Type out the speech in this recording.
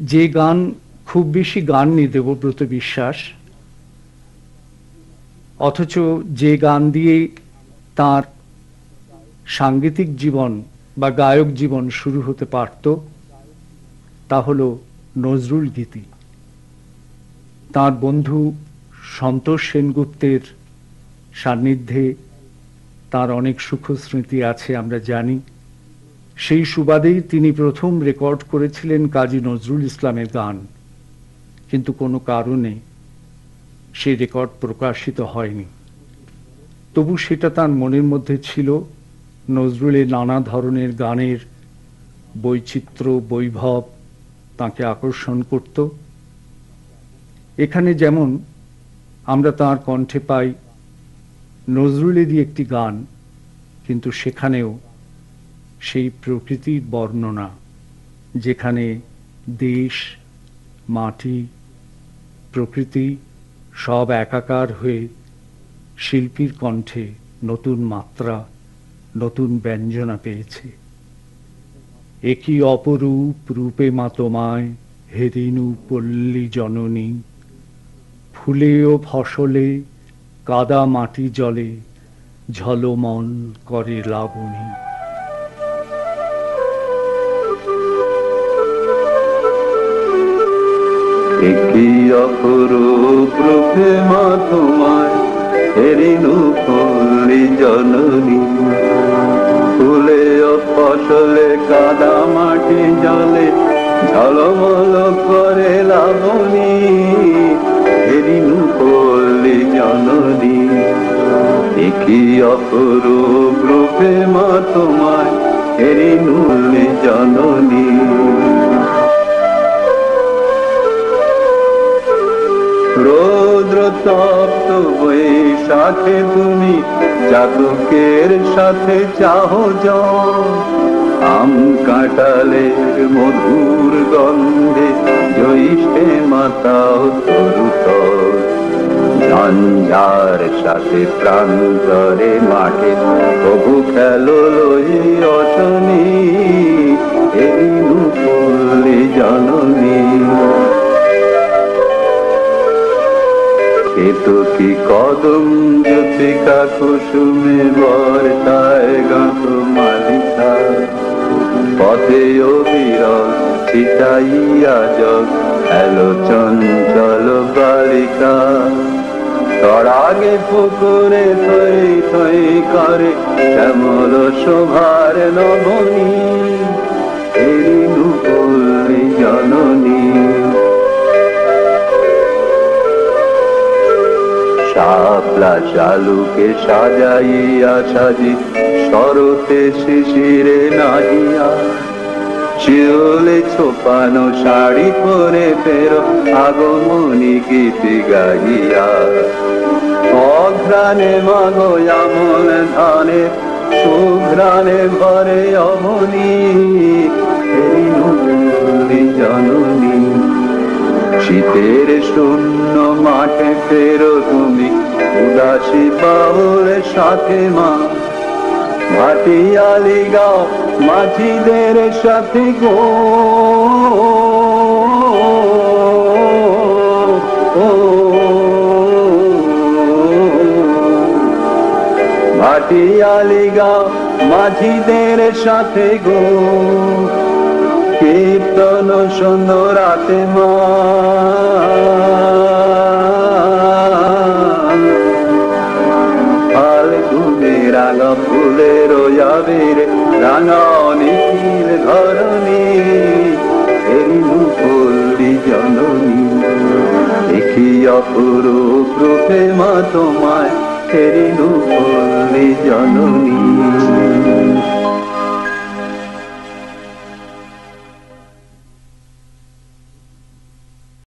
যে গান খুব বেশি গাননি দেবব্রত বিশ্বাস, অথচ যে গান দিয়ে তার সাংগীতিক জীবন বা গায়ক জীবন শুরু হতে পারত তা হল নজরুল গীতি। তার বন্ধু সন্তোষ সেনগুপ্তের সান্নিধ্যে তার অনেক সুখ স্মৃতি আছে আমরা জানি। সেই সুবাদেই তিনি প্রথম রেকর্ড করেছিলেন কাজী নজরুল ইসলামের গান, কিন্তু কোনো কারণে সেই রেকর্ড প্রকাশিত হয়নি। তবু সেটা তার মনের মধ্যে ছিল। নজরুলের নানা ধরনের গানের বৈচিত্র্য বৈভব তাকে আকর্ষণ করত। এখানে যেমন আমরা তার কণ্ঠে পাই নজরুলেরই একটি গান, কিন্তু সেখানেও সেই প্রকৃতির বর্ণনা, যেখানে দেশ, মাটি, প্রকৃতি সব একাকার হয়ে শিল্পীর কণ্ঠে নতুন মাত্রা, নতুন ব্যঞ্জনা পেয়েছে। একই অপরূপ রূপে মা তোমায় হেরিনু পল্লী জননী, ফুলে ও ফসলে কাদা মাটি জলে ঝলমল করে লাবণী। একই অপরূপ রূপে মা তোমায় হেরিনু পল্লী জননী, ফুলে ও ফসলে কাদা মাটি জলে ঝলমল করে লাবণী। হেরিনু পল্লী জননী, একই অপরূপ রূপে মা তোমায় হেরিনু পল্লী জননী। রৌদ্র তপ্ত বৈশাখে তুমি চাতকের সাথে চাহো জল, আম কাঁঠালের মধুর গন্ধে জ্যৈষ্ঠে মাতাও তরুতল। ঝঞ্ঝার সাথে প্রান্তরে মাঠে প্রভু খেলো লই অশনি। হেরিনু পল্লী জননী, কেতকী কদম জ্যোতিকা কুসুমে বর্ষায় গাঁথ মালিকা, পথে অবিরল ছিটাইয়া জল এলো চঞ্চল বালিকা। তরাগে পুকুরে থই থই করে শ্যামল শোভার নবনী। হেরিনু পল্লী জননী, শাপলা শালুকে সাজাইয়া সাজি শরতে শিশিরে নাহিয়া, শিউলে ছোপানো শাড়ি পরে ফেরো আগমনী গীত গাইয়া। অঘ্রাণে মাগো আমন ধানে সুঘ্রাণে ভরে অবনী। হেরিনু পল্লী জননী, শীতের শূন্য মাঠে ফেরো তুমি উদাসী বাউলের সাথে মা। ভাটিয়ালি গাও মাঝিদের সাথে গো, ভাটিয়ালি গাও মাঝিদের সাথে গো। কীর্তন শোনো রাতে মা, ফাল্গুনে রাঙা ফুলের আবিরে রাঙা নিখিল ধরণী। হেরিনু পল্লী জননী, একই অপরূপ রূপে মা তোমায় হেরিনু পল্লী জননী।